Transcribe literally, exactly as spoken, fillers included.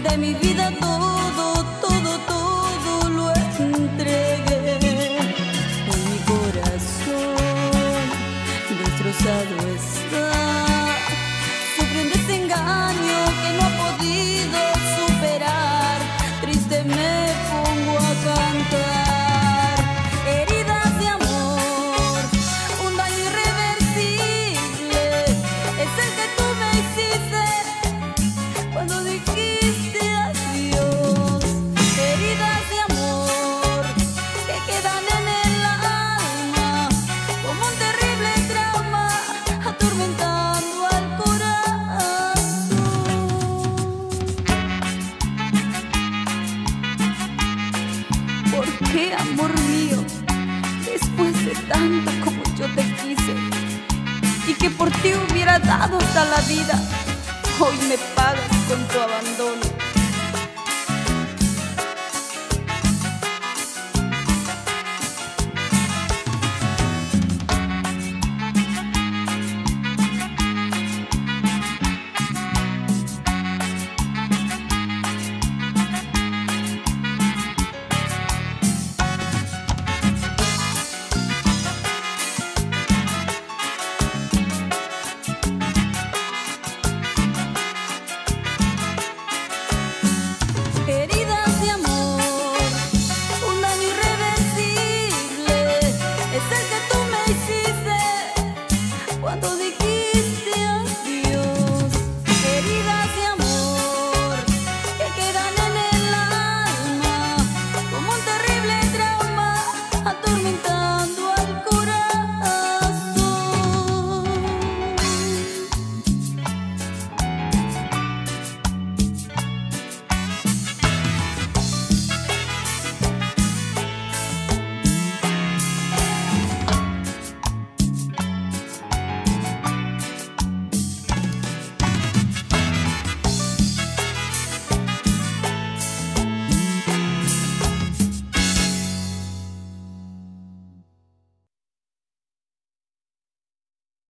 De mi vida todo, todo, todo lo entregué. Hoy mi corazón destrozado está, sufre un desengaño que no ha podido superar. Triste me pongo a cantar heridas de amor, un daño irreversible es el que tú me hiciste cuando dijiste adiós. Heridas de amor que quedan en el alma como un terrible trauma atormentando al corazón. ¿Por qué, amor mío, después de tanto como yo te quise y que por ti hubiera dado hasta la vida, hoy me pagas con tu abandono?